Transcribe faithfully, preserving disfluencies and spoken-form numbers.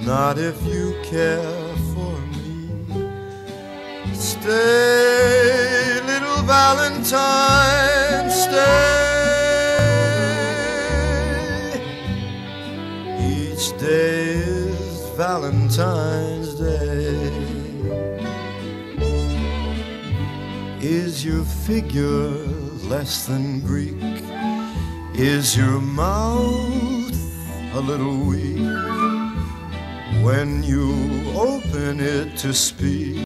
not if you care for me. Stay, little Valentine, stay. Each day is Valentine's Day. Is your figure less than Greek? Is your mouth a little weak when you open it to speak?